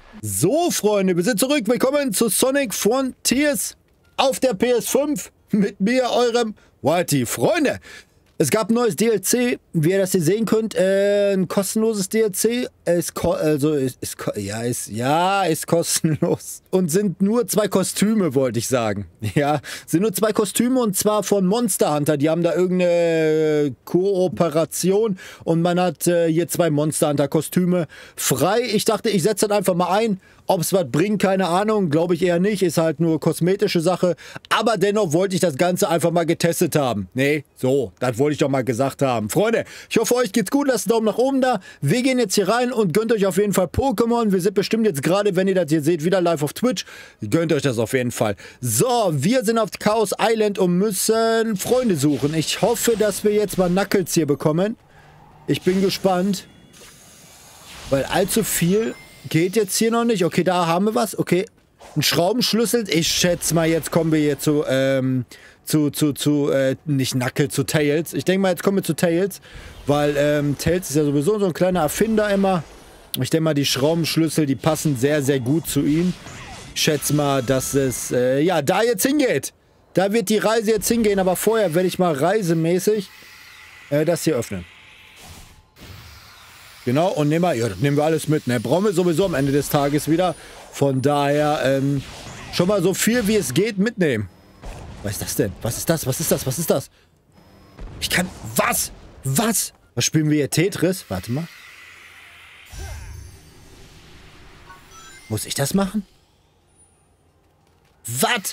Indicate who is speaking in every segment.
Speaker 1: So, Freunde, wir sind zurück. Willkommen zu Sonic Frontiers auf der PS5 mit mir, eurem Whitey. Freunde, es gab ein neues DLC, wie ihr das hier sehen könnt, ein kostenloses DLC. Ist kostenlos. Und sind nur 2 Kostüme, wollte ich sagen. Ja, sind nur 2 Kostüme und zwar von Monster Hunter. Die haben da irgendeine Kooperation und man hat hier 2 Monster Hunter Kostüme frei. Ich dachte, ich setze das einfach mal ein. Ob es was bringt, keine Ahnung, glaube ich eher nicht, ist halt nur kosmetische Sache, aber dennoch wollte ich das Ganze einfach mal getestet haben. Nee, so, das wollte ich doch mal gesagt haben. Freunde, ich hoffe, euch geht's gut, lasst einen Daumen nach oben da. Wir gehen jetzt hier rein und gönnt euch auf jeden Fall Pokémon. Wir sind bestimmt jetzt gerade, wenn ihr das hier seht, wieder live auf Twitch. Gönnt euch das auf jeden Fall. So, wir sind auf Chaos Island und müssen Freunde suchen. Ich hoffe, dass wir jetzt mal Knuckles hier bekommen. Ich bin gespannt, weil allzu viel geht jetzt hier noch nicht. Okay, da haben wir was. Okay, ein Schraubenschlüssel. Ich schätze mal, jetzt kommen wir hier nicht Knuckles, zu Tails. Ich denke mal, jetzt kommen wir zu Tails, weil Tails ist ja sowieso so ein kleiner Erfinder immer. Ich denke mal, die Schraubenschlüssel, die passen sehr, sehr gut zu ihm. Ich schätze mal, dass es, ja, da jetzt hingeht. Da wird die Reise jetzt hingehen, aber vorher werde ich mal reisemäßig das hier öffnen. Genau, und nehmen wir alles mit, ne? Brauchen wir sowieso am Ende des Tages wieder. Von daher, schon mal so viel wie es geht mitnehmen. Was ist das denn? Was ist das? Was ist das? Was ist das? Ich kann... Was? Was? Was spielen wir hier? Tetris? Warte mal. Muss ich das machen? Was?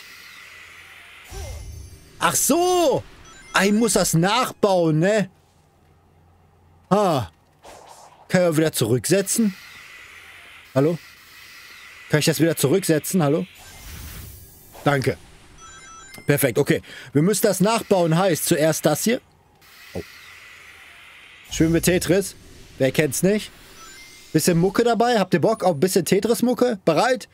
Speaker 1: Ach so! Ich muss das nachbauen, ne? Ah. Kann ich auch wieder zurücksetzen? Hallo? Kann ich das wieder zurücksetzen? Hallo? Danke. Perfekt, okay. Wir müssen das nachbauen, heißt zuerst das hier. Oh. Schön mit Tetris. Wer kennt's nicht? Bisschen Mucke dabei. Habt ihr Bock auf ein bisschen Tetris-Mucke? Bereit?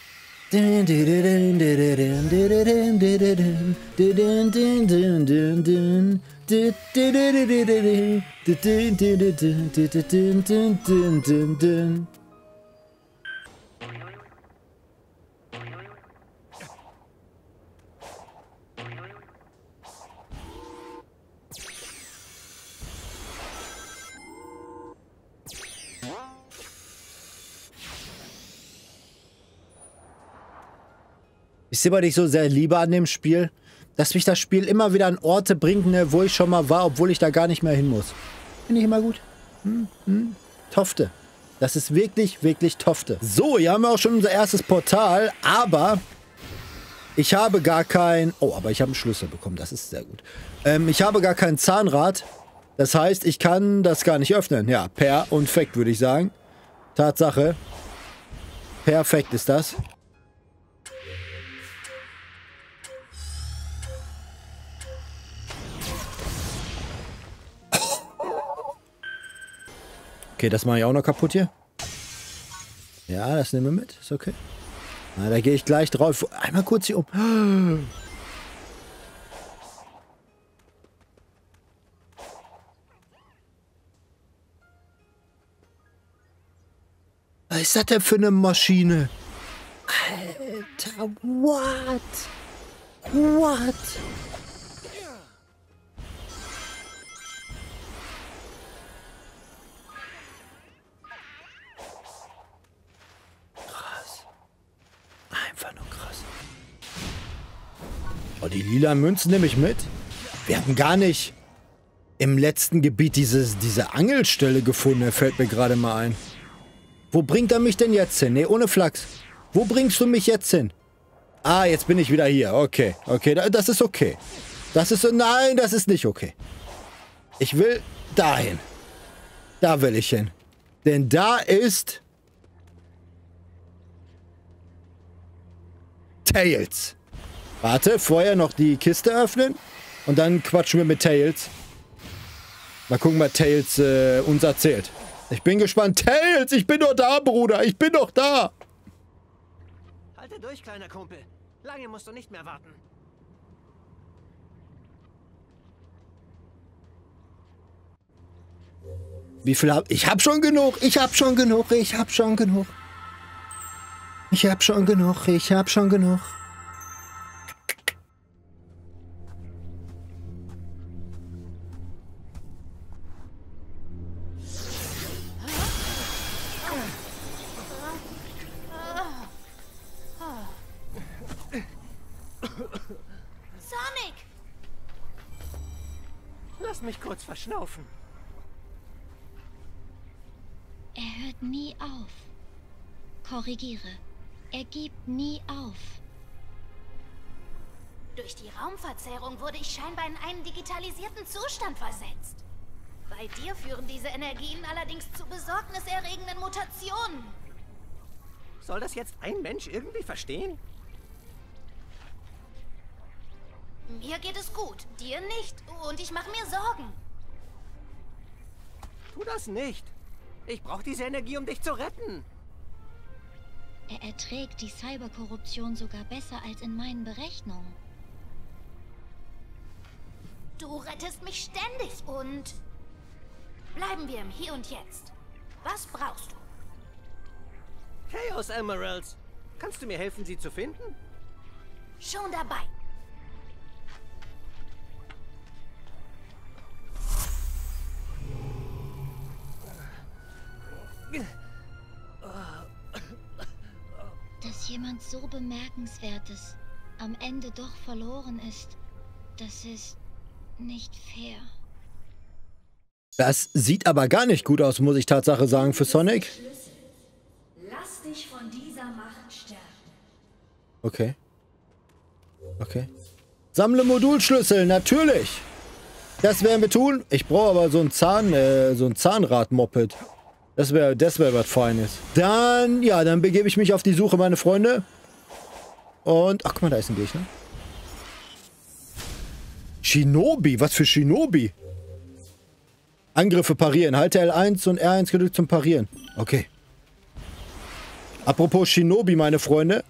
Speaker 1: Wisst ihr, was ich so sehr liebe an dem Spiel? Dass mich das Spiel immer wieder an Orte bringt, ne, wo ich schon mal war, obwohl ich da gar nicht mehr hin muss. Finde ich immer gut. Tofte. Das ist wirklich, wirklich Tofte. So, hier haben wir auch schon unser erstes Portal, aber ich habe gar kein... Oh, aber ich habe einen Schlüssel bekommen, das ist sehr gut. Ich habe gar kein Zahnrad. Das heißt, ich kann das gar nicht öffnen. Ja, perfekt, würde ich sagen. Tatsache. Perfekt ist das. Okay, das mache ich auch noch kaputt hier. Ja, das nehmen wir mit. Ist okay. Na, da gehe ich gleich drauf. Einmal kurz hier um. Was ist das denn für eine Maschine? Alter, what? What? Einfach nur krass. Oh, die lila Münzen nehme ich mit. Wir hatten gar nicht im letzten Gebiet diese Angelstelle gefunden. Fällt mir gerade mal ein. Wo bringt er mich denn jetzt hin? Nee, ohne Flachs. Wo bringst du mich jetzt hin? Ah, jetzt bin ich wieder hier. Okay, okay, das ist okay. Das ist... Nein, das ist nicht okay. Ich will dahin. Da will ich hin. Denn da ist... Tails. Warte, vorher noch die Kiste öffnen und dann quatschen wir mit Tails. Mal gucken, was Tails uns erzählt. Ich bin gespannt. Tails, ich bin doch da, Bruder. Ich bin doch da.
Speaker 2: Halte durch, kleiner Kumpel. Lange musst du nicht mehr warten.
Speaker 1: Wie viel hab ich? Ich hab schon genug. Ich hab schon genug. Ich hab schon genug. Ich hab schon genug, ich hab schon genug.
Speaker 3: Sonic!
Speaker 2: Lass mich kurz verschnaufen.
Speaker 3: Er hört nie auf. Korrigiere. Er gibt nie auf. Durch die Raumverzerrung wurde ich scheinbar in einen digitalisierten Zustand versetzt. Bei dir führen diese Energien allerdings zu besorgniserregenden Mutationen.
Speaker 2: Soll das jetzt ein Mensch irgendwie verstehen?
Speaker 3: Mir geht es gut, dir nicht. Und ich mache mir Sorgen.
Speaker 2: Tu das nicht. Ich brauche diese Energie, um dich zu retten.
Speaker 3: Er erträgt die Cyberkorruption sogar besser als in meinen Berechnungen. Du rettest mich ständig und... Bleiben wir im Hier und Jetzt. Was brauchst du?
Speaker 2: Chaos Emeralds. Kannst du mir helfen, sie zu finden?
Speaker 3: Schon dabei. Dass jemand so Bemerkenswertes am Ende doch verloren ist, das ist nicht fair.
Speaker 1: Das sieht aber gar nicht gut aus, muss ich Tatsache sagen, für Sonic.
Speaker 4: Lass dich von dieser Macht stärken.
Speaker 1: Okay. Okay. Sammle Modulschlüssel, natürlich. Das werden wir tun. Ich brauche aber so ein Zahnrad-Moped. Das wäre was Feines. Dann, ja, dann begebe ich mich auf die Suche, meine Freunde. Und, ach, guck mal, da ist ein Gegner. Shinobi, was für Shinobi? Angriffe parieren. Halte L1 und R1 gedrückt zum Parieren. Okay. Apropos Shinobi, meine Freunde.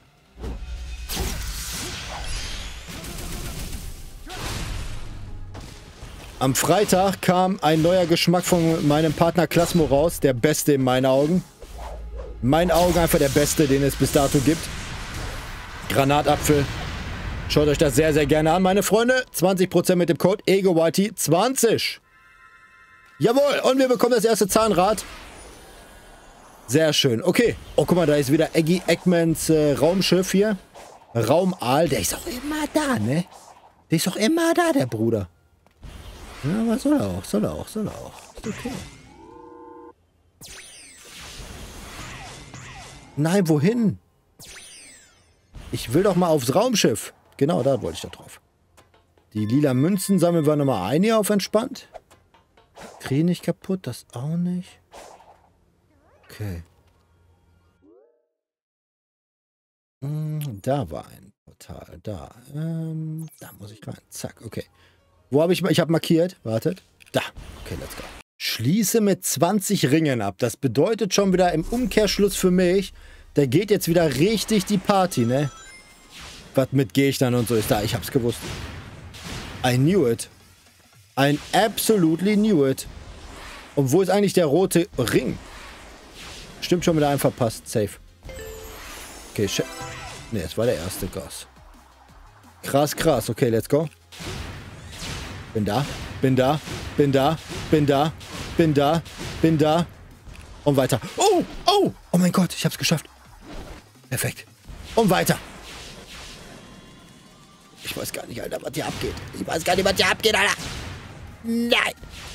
Speaker 1: Am Freitag kam ein neuer Geschmack von meinem Partner Klasmo raus. Der beste in meinen Augen. In meinen Augen einfach der beste, den es bis dato gibt. Granatapfel. Schaut euch das sehr, sehr gerne an, meine Freunde. 20% mit dem Code EGOYT20. Jawohl, und wir bekommen das erste Zahnrad. Sehr schön. Okay. Oh, guck mal, da ist wieder Eggy Eggmans Raumschiff hier. Raumaal. Der ist auch immer da, ne? Der ist auch immer da, der Bruder. Ja, aber soll er auch. Ist okay. Nein, wohin? Ich will doch mal aufs Raumschiff. Genau, da wollte ich da drauf. Die lila Münzen sammeln wir nochmal ein hier auf entspannt. Krieg nicht kaputt, das auch nicht. Okay. Da war ein Portal. Da. Da muss ich rein. Zack, okay. Wo habe ich... Ich habe markiert. Wartet. Da. Okay, let's go. Schließe mit 20 Ringen ab. Das bedeutet schon wieder im Umkehrschluss für mich, da geht jetzt wieder richtig die Party, ne? Was mit Gegnern und so ist da. Ich hab's gewusst. I knew it. I absolutely knew it. Und wo ist eigentlich der rote Ring? Stimmt schon wieder einfach verpasst. Safe. Okay, shit. Ne, es war der erste Gas. Krass, krass. Okay, let's go. Bin da. Bin da. Bin da. Bin da. Bin da. Bin da. Und weiter. Oh! Oh! Oh mein Gott, ich hab's geschafft. Perfekt. Und weiter. Ich weiß gar nicht, Alter, was hier abgeht. Ich weiß gar nicht, was hier abgeht, Alter. Nein.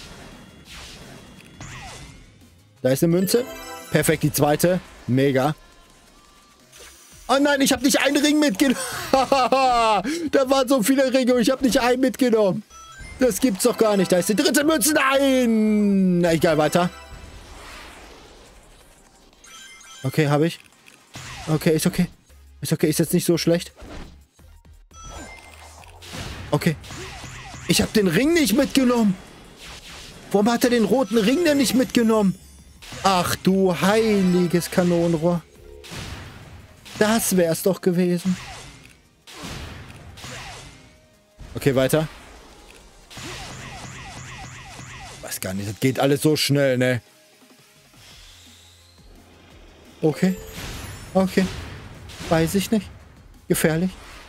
Speaker 1: Da ist eine Münze. Perfekt, die zweite. Mega. Oh nein, ich habe nicht einen Ring mitgenommen. Da waren so viele Ringe und ich habe nicht einen mitgenommen. Das gibt's doch gar nicht. Da ist die dritte Münze. Nein. Na, egal, weiter. Okay, habe ich. Okay, ist okay. Ist okay, ist jetzt nicht so schlecht. Okay. Ich habe den Ring nicht mitgenommen. Warum hat er den roten Ring denn nicht mitgenommen? Ach du heiliges Kanonenrohr. Das wär's doch gewesen. Okay, weiter. Weiß gar nicht, das geht alles so schnell, ne? Okay. Okay. Weiß ich nicht. Gefährlich.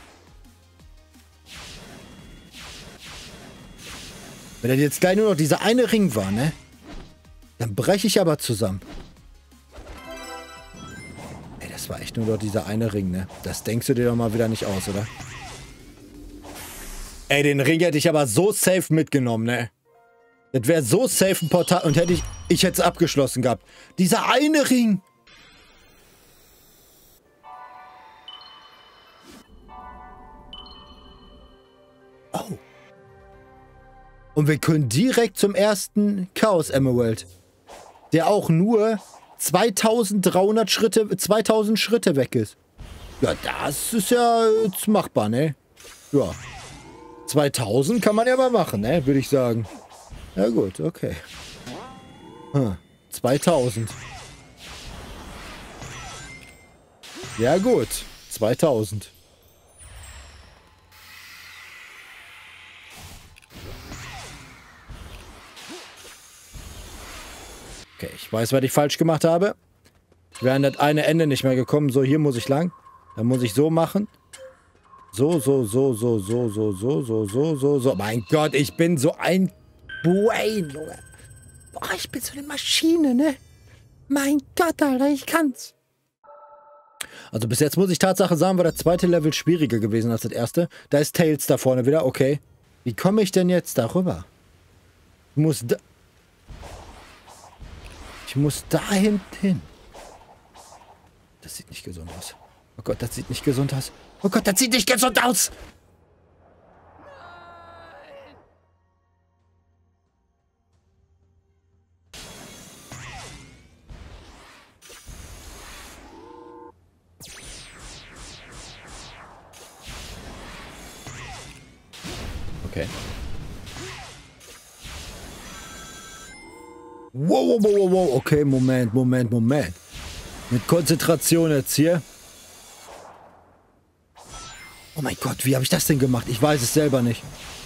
Speaker 1: Wenn das jetzt gleich nur noch dieser eine Ring war, ne? Dann breche ich aber zusammen. Ey, das war echt nur noch dieser eine Ring, ne? Das denkst du dir doch mal wieder nicht aus, oder? Ey, den Ring hätte ich aber so safe mitgenommen, ne? Das wäre so safe ein Portal und hätte ich hätte es abgeschlossen gehabt. Dieser eine Ring! Oh. Und wir können direkt zum ersten Chaos Emerald. Der auch nur 2300 Schritte, 2000 Schritte weg ist. Ja, das ist ja jetzt machbar, ne? Ja. 2000 kann man ja mal machen, ne? Würde ich sagen. Ja gut, okay. 2000. Ja gut, 2000. Okay, ich weiß, was ich falsch gemacht habe. Ich wäre an das eine Ende nicht mehr gekommen. So, hier muss ich lang. Dann muss ich so machen. So. Mein Gott, ich bin so ein Brain, Junge. Boah, ich bin so eine Maschine, ne? Mein Gott, Alter, ich kann's. Also bis jetzt muss ich Tatsache sagen, war das zweite Level schwieriger gewesen als das erste. Da ist Tails da vorne wieder, okay. Wie komme ich denn jetzt darüber? Ich muss da hinten hin. Das sieht nicht gesund aus. Oh Gott, das sieht nicht gesund aus. Oh Gott, das sieht nicht gesund aus! Okay. Wow. Okay, Moment. Mit Konzentration jetzt hier. Oh mein Gott, wie habe ich das denn gemacht? Ich weiß es selber nicht.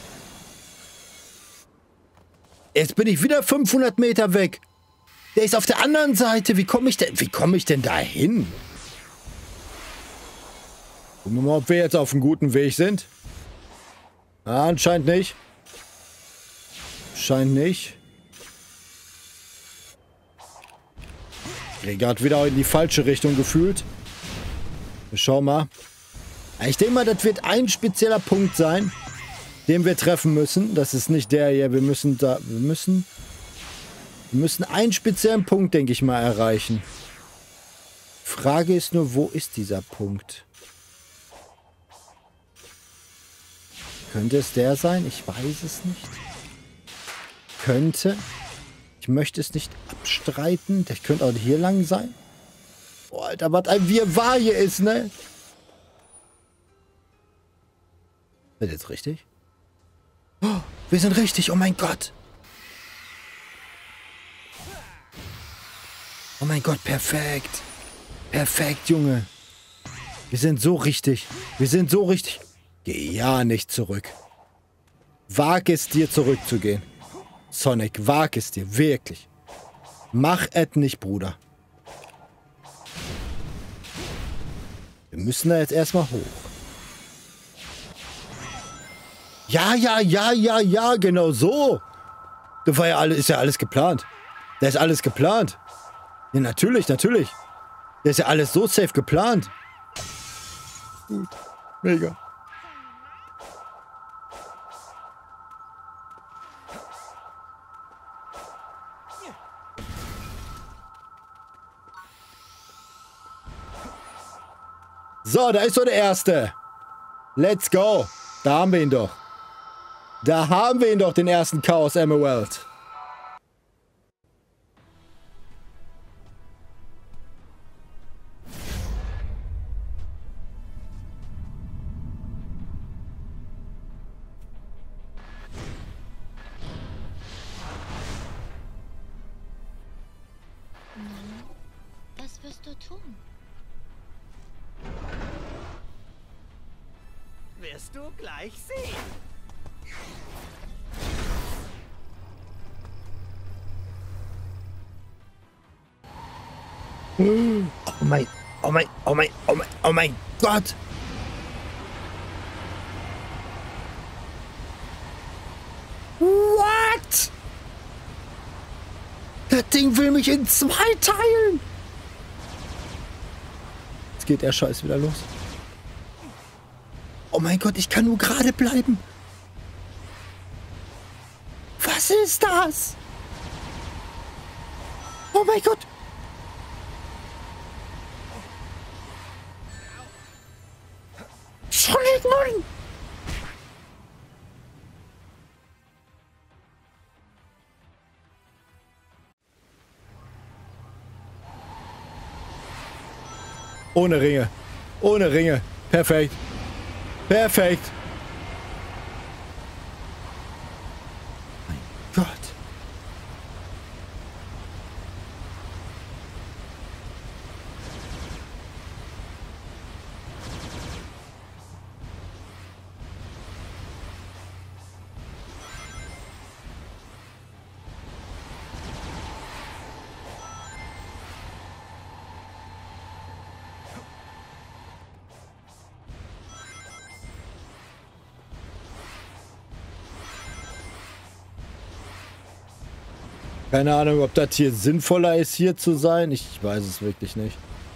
Speaker 1: Jetzt bin ich wieder 500 Meter weg. Der ist auf der anderen Seite. Wie komme ich denn da hin? Gucken wir mal, ob wir jetzt auf einem guten Weg sind. Ah, anscheinend nicht. Scheint nicht. Ich gehe gerade wieder in die falsche Richtung gefühlt. Schau mal. Ich denke mal, das wird ein spezieller Punkt sein, den wir treffen müssen. Das ist nicht der hier. Wir müssen einen speziellen Punkt, denke ich mal, erreichen. Frage ist nur, wo ist dieser Punkt? Könnte es der sein? Ich weiß es nicht. Könnte. Ich möchte es nicht abstreiten. Der könnte auch hier lang sein. Oh, Alter, was ein Wirrwarr hier ist, ne? Ist das jetzt richtig? Oh, wir sind richtig. Oh mein Gott. Oh mein Gott, perfekt. Perfekt, Junge. Wir sind so richtig. Geh ja nicht zurück. Wag es dir zurückzugehen. Sonic, wag es dir. Wirklich. Mach es nicht, Bruder. Wir müssen da jetzt erstmal hoch. Ja, genau so. Das war ja alles, ist ja alles geplant. Da ist alles geplant. Ja, natürlich. Das ist ja alles so safe geplant. Gut. Mega. So, da ist so der erste. Let's go. Da haben wir ihn doch. Den ersten Chaos Emerald.
Speaker 3: Was wirst du tun?
Speaker 2: Wirst du gleich sehen.
Speaker 1: Oh mein Oh mein, oh mein, oh mein, oh mein Gott. What? Das Ding will mich in 2 teilen. Jetzt geht der Scheiß wieder los. Oh mein Gott, ich kann nur gerade bleiben. Was ist das? Oh mein Gott. Entschuldigung. Ohne Ringe. Ohne Ringe. Perfekt. Perfekt. Mein Gott. Keine Ahnung, ob das hier sinnvoller ist, hier zu sein. Ich weiß es wirklich nicht.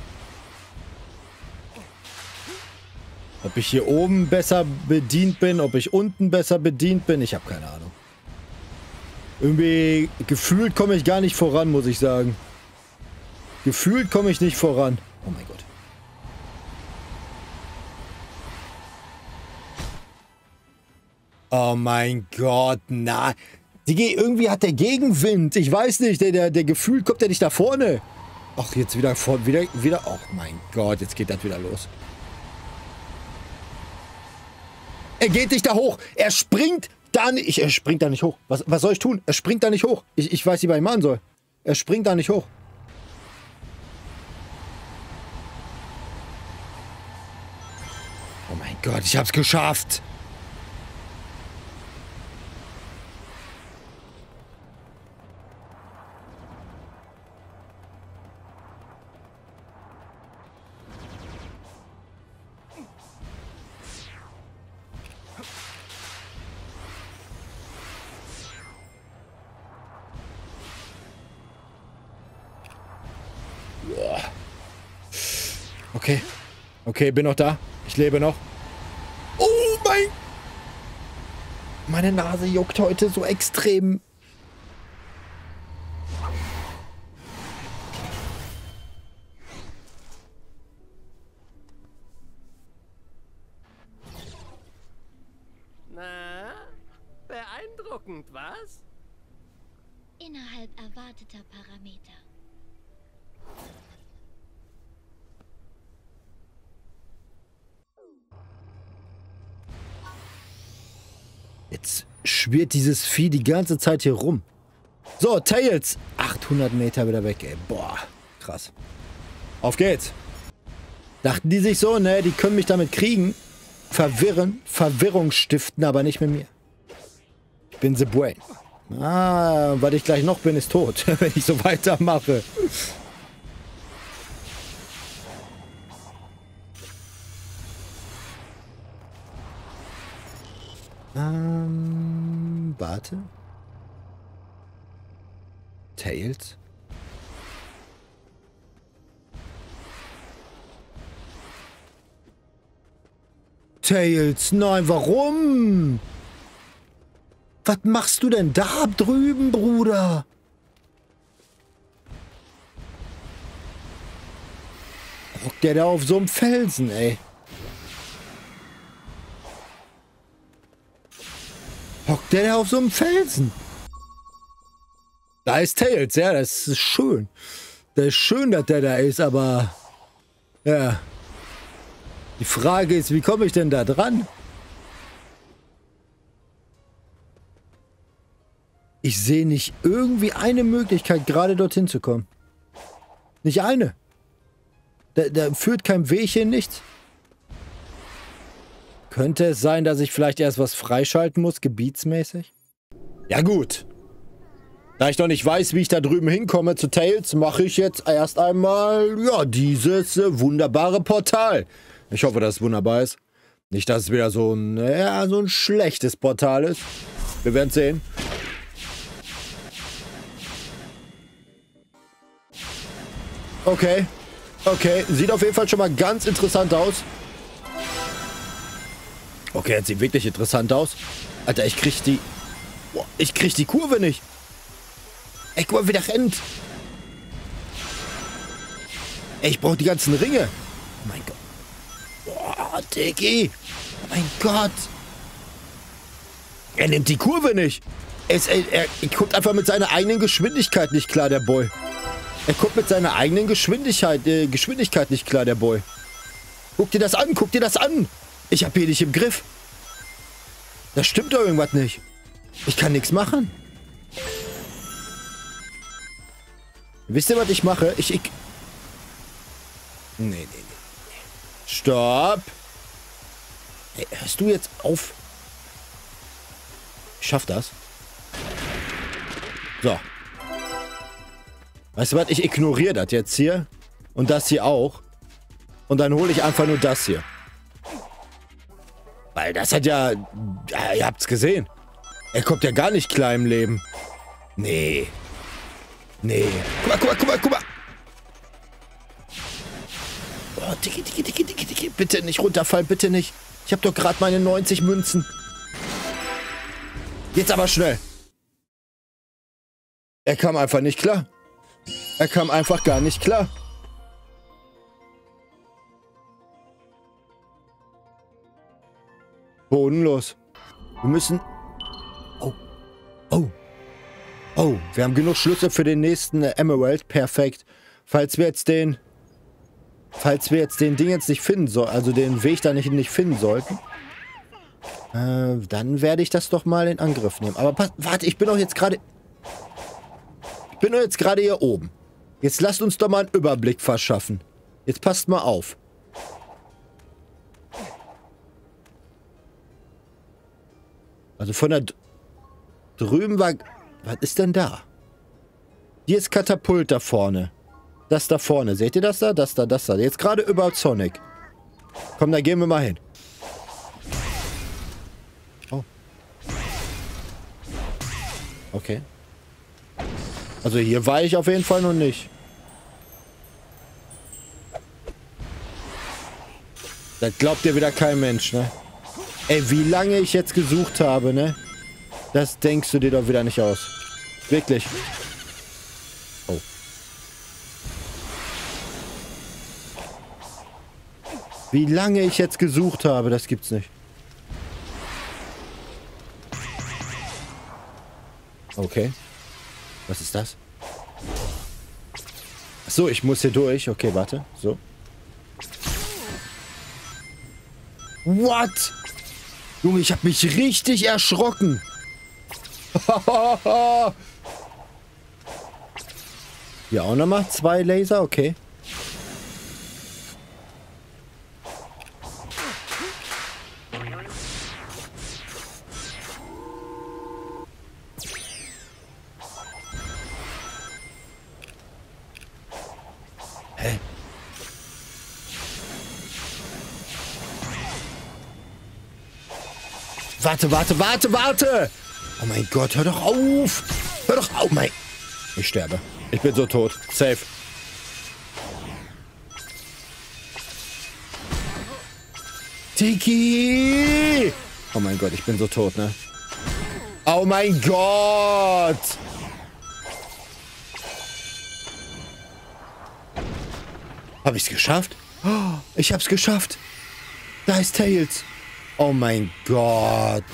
Speaker 1: Ob ich hier oben besser bedient bin, ob ich unten besser bedient bin, ich habe keine Ahnung. Irgendwie gefühlt komme ich gar nicht voran, muss ich sagen. Gefühlt komme ich nicht voran. Oh mein Gott. Oh mein Gott, nein. Irgendwie hat der Gegenwind. Ich weiß nicht, der gefühlt kommt der nicht da vorne. Ach, jetzt wieder vorne, wieder. Oh mein Gott, jetzt geht das wieder los. Er geht nicht da hoch. Er springt da nicht. Er springt da nicht hoch. Was soll ich tun? Er springt da nicht hoch. Ich weiß nicht, was ich machen soll. Er springt da nicht hoch. Oh mein Gott, ich hab's geschafft. Okay. Okay, bin noch da. Ich lebe noch. Oh mein... Meine Nase juckt heute so extrem.
Speaker 2: Na, beeindruckend, was?
Speaker 3: Innerhalb erwarteter Parameter.
Speaker 1: Jetzt schwirrt dieses Vieh die ganze Zeit hier rum. So, Tails. 800 Meter wieder weg, ey. Boah, krass. Auf geht's. Dachten die sich so, ne, die können mich damit kriegen. Verwirren, Verwirrung stiften, aber nicht mit mir. Ich bin The Brain. Ah, was ich gleich noch bin, ist tot, wenn ich so weitermache. Warte. Tails? Tails, nein, warum? Was machst du denn da drüben, Bruder? Hockt der da auf so einem Felsen, ey? Hockt der da auf so einem Felsen? Da ist Tails, ja, das ist schön. Das ist schön, dass der da ist, aber... Ja. Die Frage ist, wie komme ich denn da dran? Ich sehe nicht irgendwie eine Möglichkeit, gerade dorthin zu kommen. Nicht eine. Da führt kein Weg hin, nichts. Könnte es sein, dass ich vielleicht erst was freischalten muss, gebietsmäßig? Ja gut. Da ich noch nicht weiß, wie ich da drüben hinkomme zu Tails, mache ich jetzt erst einmal, ja, dieses wunderbare Portal. Ich hoffe, dass es wunderbar ist. Nicht, dass es wieder so ein, ja, so ein schlechtes Portal ist. Wir werden sehen. Okay. Okay, sieht auf jeden Fall schon mal ganz interessant aus. Okay, jetzt sieht wirklich interessant aus. Alter, ich krieg die... Boah, ich krieg die Kurve nicht. Ey, guck mal, wie der rennt. Ey, ich brauche die ganzen Ringe. Oh mein Gott. Boah, Diggi. Oh mein Gott. Er nimmt die Kurve nicht. Er kommt einfach mit seiner eigenen Geschwindigkeit nicht klar, der Boy. Er kommt mit seiner eigenen Geschwindigkeit nicht klar, der Boy. Guck dir das an, guck dir das an. Ich hab hier nicht im Griff. Da stimmt doch irgendwas nicht. Ich kann nichts machen. Wisst ihr, was ich mache? Nee. Stopp. Hey, hörst du jetzt auf? Ich schaff das. So. Weißt du was? Ich ignoriere das jetzt hier. Und das hier auch. Und dann hole ich einfach nur das hier. Weil das hat ja... Ja, ihr habt's gesehen. Er kommt ja gar nicht klar im Leben. Nee. Nee. Guck mal. Oh, Dicki. Bitte nicht runterfallen, bitte nicht. Ich habe doch gerade meine 90 Münzen. Jetzt aber schnell. Er kam einfach nicht klar. Er kam einfach gar nicht klar. Bodenlos. Wir müssen... Oh, wir haben genug Schlüssel für den nächsten Emerald. Perfekt. Falls wir jetzt den Ding jetzt nicht finden sollten, also den Weg da nicht finden sollten, dann werde ich das doch mal in Angriff nehmen. Aber warte, ich bin doch jetzt gerade hier oben. Jetzt lasst uns doch mal einen Überblick verschaffen. Jetzt passt mal auf. Also von da drüben war... Was ist denn da? Hier ist Katapult da vorne. Das da vorne. Seht ihr das da? Das da. Jetzt gerade über Sonic. Komm, da gehen wir mal hin. Oh. Okay. Also hier war ich auf jeden Fall noch nicht. Das glaubt ja wieder kein Mensch, ne? Ey, wie lange ich jetzt gesucht habe, ne? Das denkst du dir doch wieder nicht aus. Wirklich. Oh. Wie lange ich jetzt gesucht habe, das gibt's nicht. Okay. Was ist das? Achso, ich muss hier durch. Okay, warte. So. What? Junge, ich habe mich richtig erschrocken. Ja, auch nochmal 2 Laser, okay. Hä? Warte! Oh mein Gott, hör doch auf! Hör doch auf, mein... Ich sterbe. Ich bin so tot. Safe. Tiki! Oh mein Gott, ich bin so tot, ne? Oh mein Gott! Hab ich's geschafft? Oh, ich hab's geschafft! Da ist Tails! Oh mein Gott!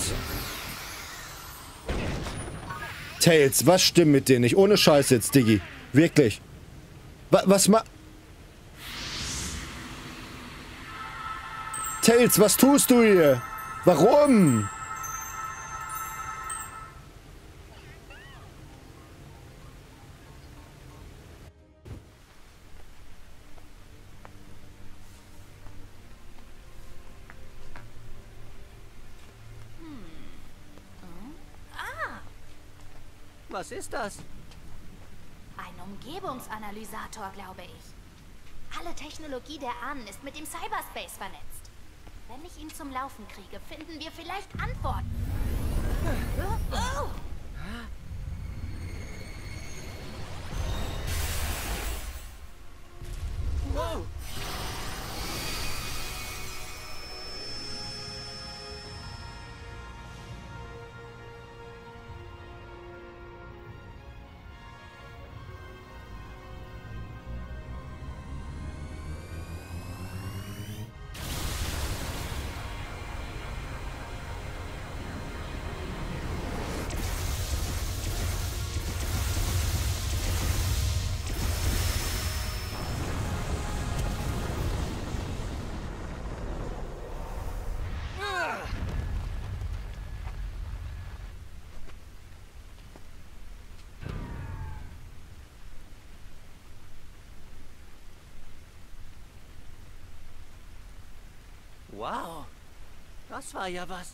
Speaker 1: Tails, was stimmt mit dir nicht? Ohne Scheiß jetzt, Diggi. Wirklich. Was Tails, was tust du hier? Warum?
Speaker 2: Was ist das?
Speaker 3: Ein Umgebungsanalysator, glaube ich. Alle Technologie der Ahnen ist mit dem Cyberspace vernetzt. Wenn ich ihn zum Laufen kriege, finden wir vielleicht Antworten. Oh!
Speaker 2: Wow. Wow, das war ja was.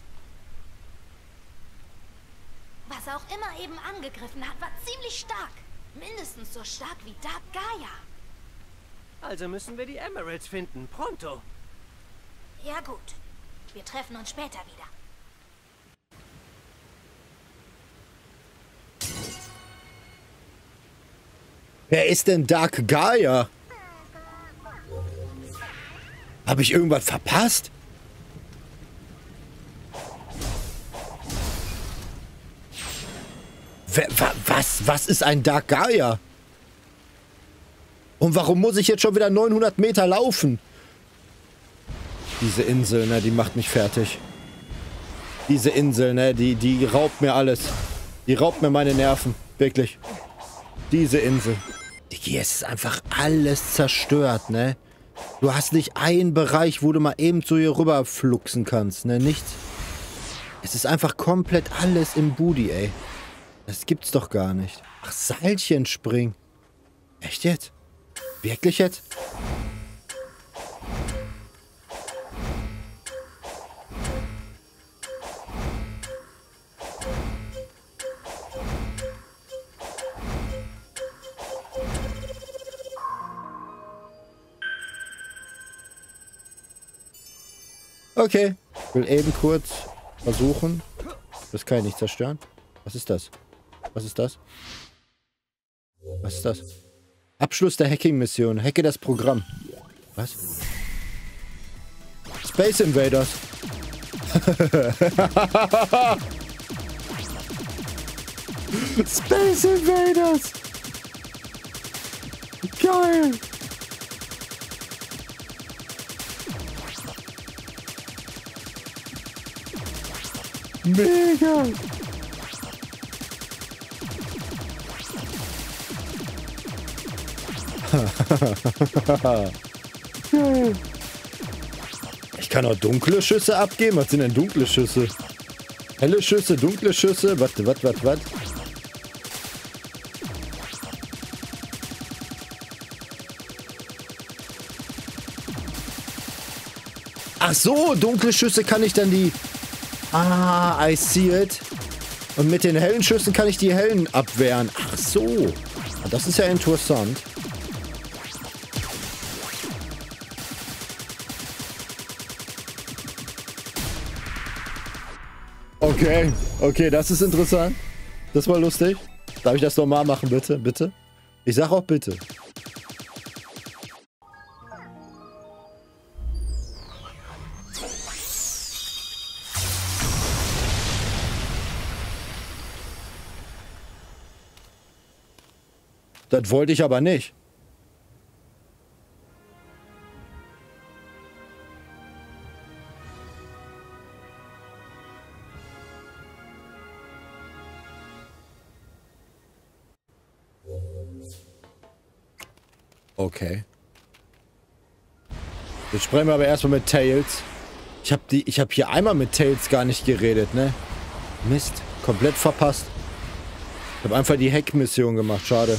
Speaker 3: Was auch immer eben angegriffen hat, war ziemlich stark. Mindestens so stark wie Dark Gaia.
Speaker 2: Also müssen wir die Emeralds finden, pronto.
Speaker 3: Ja gut, wir treffen uns später wieder.
Speaker 1: Wer ist denn Dark Gaia? Habe ich irgendwas verpasst? Was ist ein Dark Gaia? Und warum muss ich jetzt schon wieder 900 Meter laufen? Diese Insel, ne, die macht mich fertig. Diese Insel, ne, die raubt mir alles. Die raubt mir meine Nerven. Wirklich. Diese Insel. Digi, es ist einfach alles zerstört, ne? Du hast nicht einen Bereich, wo du mal eben zu hier rüber fluxen kannst, ne? Nichts. Es ist einfach komplett alles im Booty, ey. Das gibt's doch gar nicht. Ach, Seilchen springen. Echt jetzt? Wirklich jetzt? Okay. Ich will eben kurz versuchen. Das kann ich nicht zerstören. Was ist das? Was ist das? Was ist das? Abschluss der Hacking-Mission. Hacke das Programm. Was? Space Invaders. Space Invaders. Geil. Mega. Ich kann auch dunkle Schüsse abgeben. Was sind denn dunkle Schüsse? Helle Schüsse, dunkle Schüsse. Was? Ach so, dunkle Schüsse kann ich dann die... Ah, I see it. Und mit den hellen Schüssen kann ich die hellen abwehren. Ach so. Das ist ja interessant. Okay, okay, das ist interessant. Das war lustig. Darf ich das nochmal machen, bitte? Bitte? Ich sag auch bitte. Das wollte ich aber nicht. Okay. Jetzt sprechen wir aber erstmal mit Tails. Ich hab hier einmal mit Tails gar nicht geredet, ne? Mist. Komplett verpasst. Ich habe einfach die Hack-Mission gemacht. Schade.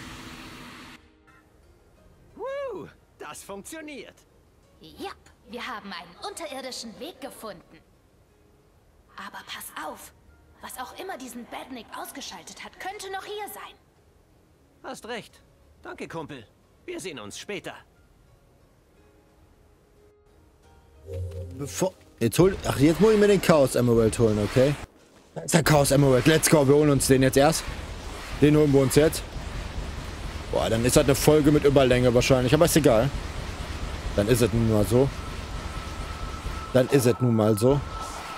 Speaker 2: Das funktioniert.
Speaker 3: Ja, wir haben einen unterirdischen Weg gefunden. Aber pass auf. Was auch immer diesen Badnik ausgeschaltet hat, könnte noch hier sein.
Speaker 2: Hast recht. Danke, Kumpel. Wir sehen uns später.
Speaker 1: Jetzt muss ich mir den Chaos Emerald holen, okay? Da ist der Chaos Emerald. Let's go. Wir holen uns den jetzt erst. Den holen wir uns jetzt. Boah, dann ist das eine Folge mit Überlänge wahrscheinlich. Aber ist egal. Dann ist es nun mal so. Dann ist es nun mal so.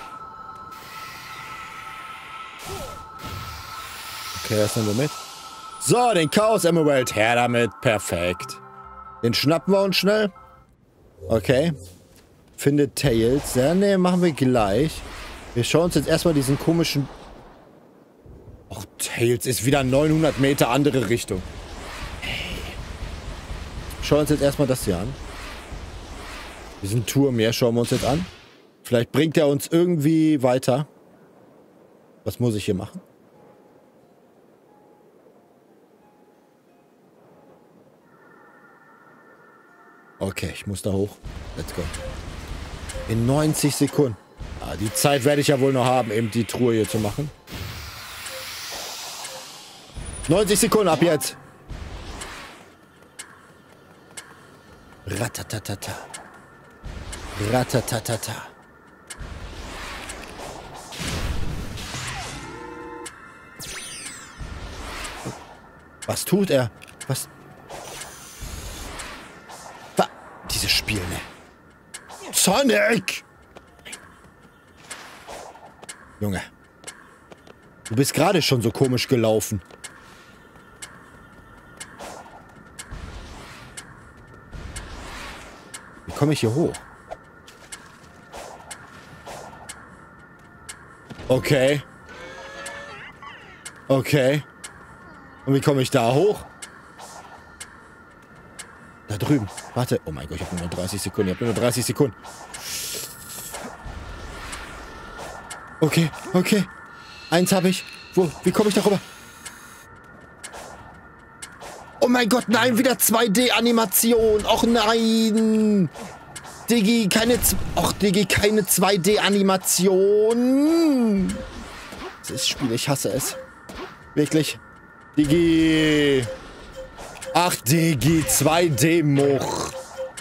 Speaker 1: Okay, das nehmen wir mit. So, den Chaos Emerald. Her damit. Perfekt. Den schnappen wir uns schnell. Okay. Findet Tails. Ja, ne, machen wir gleich. Wir schauen uns jetzt erstmal diesen komischen... Och, Tails ist wieder 900 Meter andere Richtung. Hey. Schauen uns jetzt erstmal das hier an. Diesen Turm hier schauen wir uns jetzt an. Vielleicht bringt er uns irgendwie weiter. Was muss ich hier machen? Okay, ich muss da hoch. Let's go. In 90 Sekunden. Ah, die Zeit werde ich ja wohl noch haben, eben die Truhe hier zu machen. 90 Sekunden ab jetzt. Ratatatata. Ratatatata. Was tut er? Was? Dieses Spiel, ne? Sonic! Junge. Du bist gerade schon so komisch gelaufen. Wie komme ich hier hoch? Okay. Okay. Und wie komme ich da hoch? Da drüben. Warte. Oh mein Gott, ich habe nur 30 Sekunden. Ich habe nur 30 Sekunden. Okay, okay. Eins habe ich. Wo? Wie komme ich da rüber? Oh mein Gott, nein, wieder 2D-Animation. Och nein. Diggi, keine 2D-Animation. Das Spiel, ich hasse es. Wirklich. Diggi. Ach, Diggi, 2D-Much.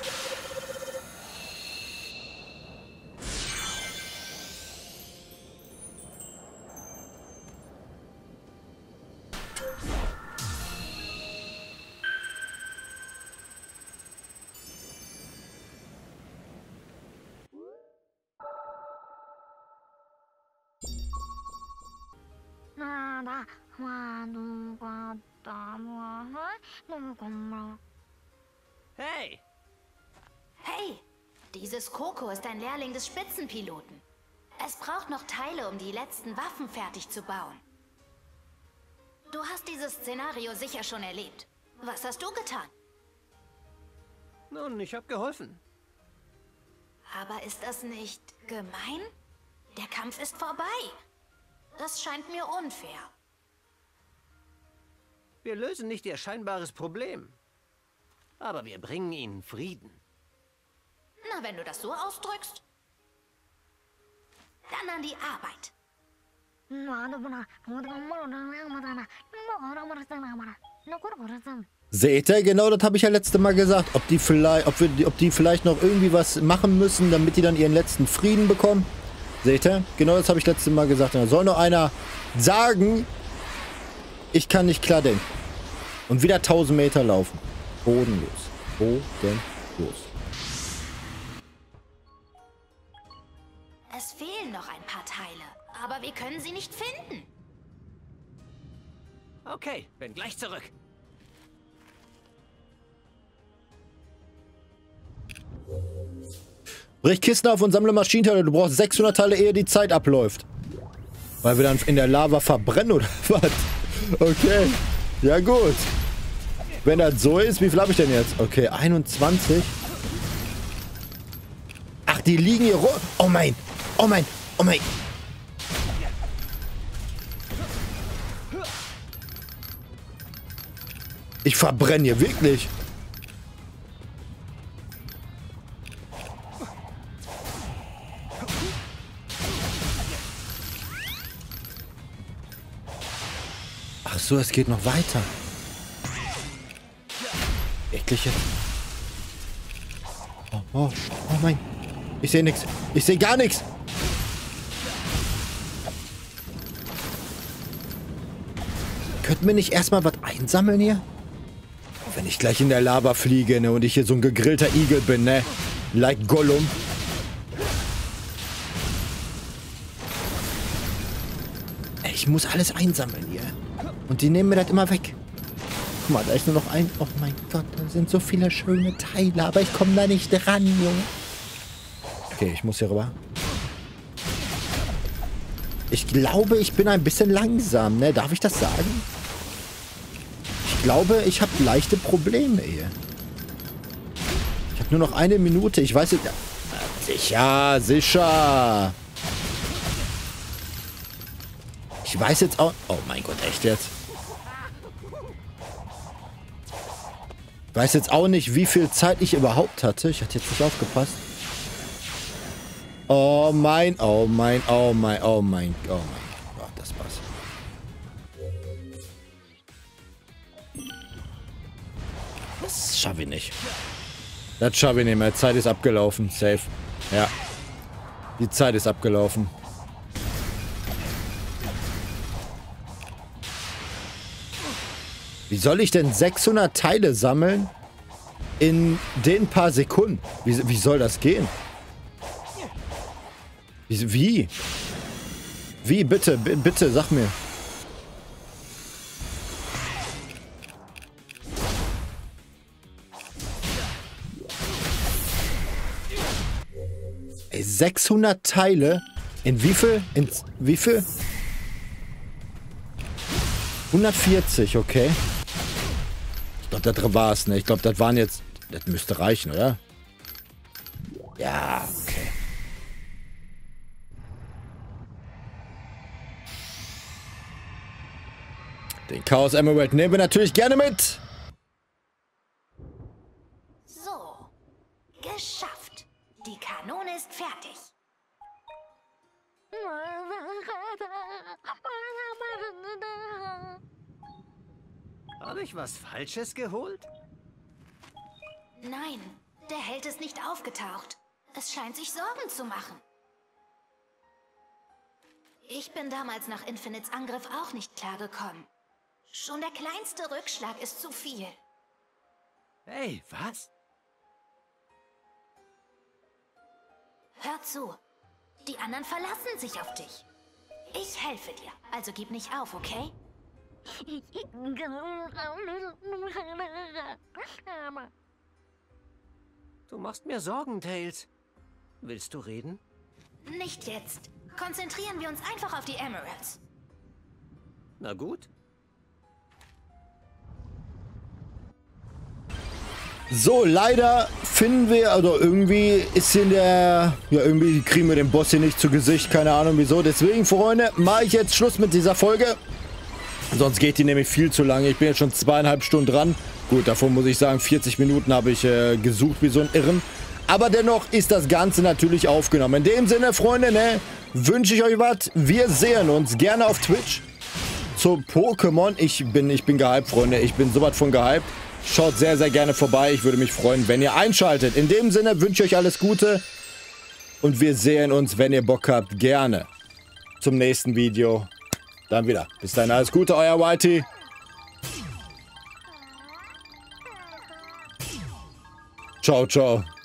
Speaker 2: Hey!
Speaker 3: Hey, dieses Coco ist ein Lehrling des Spitzenpiloten. Es braucht noch Teile, um die letzten Waffen fertig zu bauen. Du hast dieses Szenario sicher schon erlebt. Was hast du getan?
Speaker 2: Nun, ich habe geholfen.
Speaker 3: Aber ist das nicht gemein? Der Kampf ist vorbei. Das scheint mir unfair.
Speaker 2: Wir lösen nicht ihr scheinbares Problem. Aber wir bringen ihnen Frieden.
Speaker 3: Na, wenn du das so ausdrückst. Dann an die Arbeit.
Speaker 1: Seht ihr? Genau das habe ich ja letztes Mal gesagt. Ob die vielleicht noch irgendwie was machen müssen, damit die dann ihren letzten Frieden bekommen. Seht ihr? Genau das habe ich letztes Mal gesagt. Da soll noch einer sagen, ich kann nicht klar denken. Und wieder 1000 Meter laufen. Bodenlos. Bodenlos.
Speaker 3: Es fehlen noch ein paar Teile, aber wir können sie nicht finden.
Speaker 2: Okay, bin gleich zurück.
Speaker 1: Brich Kisten auf und sammle Maschinenteile. Du brauchst 600 Teile, ehe die Zeit abläuft. Weil wir dann in der Lava verbrennen oder was? Okay. Ja gut. Wenn das so ist, wie viel habe ich denn jetzt? Okay, 21. Ach, die liegen hier rum. Oh mein. Oh mein. Oh mein. Ich verbrenne hier wirklich. so, es geht noch weiter. Eklige. Oh mein. Ich sehe nichts. Ich sehe gar nichts. Könnten wir nicht erstmal was einsammeln hier? Wenn ich gleich in der Lava fliege, ne, und ich hier so ein gegrillter Igel bin, ne? Like Gollum. Ey, ich muss alles einsammeln hier. Und die nehmen mir das immer weg. Guck mal, da ist nur noch ein... Oh mein Gott, da sind so viele schöne Teile, aber ich komme da nicht dran, Junge. Okay, ich muss hier rüber. Ich glaube, ich bin ein bisschen langsam, ne? Darf ich das sagen? Ich glaube, ich habe leichte Probleme hier. Ich habe nur noch 1 Minute. Ich weiß nicht... Sicher, sicher. Ich weiß jetzt auch... Oh mein Gott, echt jetzt? Ich weiß jetzt auch nicht, wie viel Zeit ich überhaupt hatte. Ich hatte jetzt nicht aufgepasst. Oh mein Gott, das war's. Das schaffe ich nicht. Das schaffe ich nicht mehr. Zeit ist abgelaufen. Safe. Ja. Die Zeit ist abgelaufen. Wie soll ich denn 600 Teile sammeln in den paar Sekunden? Wie soll das gehen? Wie? Wie? Bitte, bitte, sag mir. Ey, 600 Teile? In wie viel? In wie viel? 140, okay. Ich glaube, das war's, ne? Ich glaube, das waren jetzt... Das müsste reichen, oder? Ja, okay. Den Chaos Emerald nehmen wir natürlich gerne mit.
Speaker 3: So. Geschafft. Die Kanone ist fertig.
Speaker 2: Habe ich was Falsches geholt?
Speaker 3: Nein, der Held ist nicht aufgetaucht. Es scheint sich Sorgen zu machen. Ich bin damals nach Infinites Angriff auch nicht klargekommen. Schon der kleinste Rückschlag ist zu viel.
Speaker 2: Hey, was?
Speaker 3: Hör zu. Die anderen verlassen sich auf dich. Ich helfe dir, also gib nicht auf, okay?
Speaker 2: Du machst mir Sorgen, Tails. Willst du reden?
Speaker 3: Nicht jetzt. Konzentrieren wir uns einfach auf die Emeralds.
Speaker 2: Na gut.
Speaker 1: So, leider finden wir, also irgendwie ist hier in der, ja, irgendwie kriegen wir den Boss hier nicht zu Gesicht, keine Ahnung wieso. Deswegen, Freunde, mache ich jetzt Schluss mit dieser Folge. Sonst geht die nämlich viel zu lange. Ich bin jetzt schon 2,5 Stunden dran. Gut, davon muss ich sagen, 40 Minuten habe ich gesucht wie so ein Irren. Aber dennoch ist das Ganze natürlich aufgenommen. In dem Sinne, Freunde, ne, wünsche ich euch was. Wir sehen uns gerne auf Twitch zu Pokémon. Ich bin gehypt, Freunde. Ich bin sowas von gehypt. Schaut sehr, sehr gerne vorbei. Ich würde mich freuen, wenn ihr einschaltet. In dem Sinne wünsche ich euch alles Gute. Und wir sehen uns, wenn ihr Bock habt, gerne zum nächsten Video. Dann wieder. Bis dahin alles Gute, euer Whitey. Ciao, ciao.